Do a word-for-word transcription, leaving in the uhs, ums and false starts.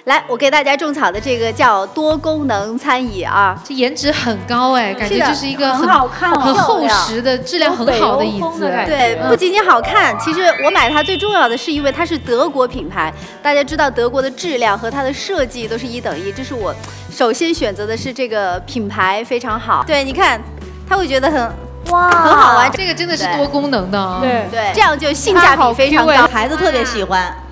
来，我给大家种草的这个叫多功能餐椅啊， 这颜值很高哎，感觉这是一个很好看、 很厚实的、质量很好的椅子。 对，不仅仅好看，其实我买它最重要的是因为它是德国品牌，大家知道德国的质量和它的设计都是一等一，这是我首先选择的是这个品牌非常好。对，你看，他会觉得很。 哇，很好玩， 这个真的是多功能的啊！ 对对，这样就性价比非常高， 孩子特别喜欢。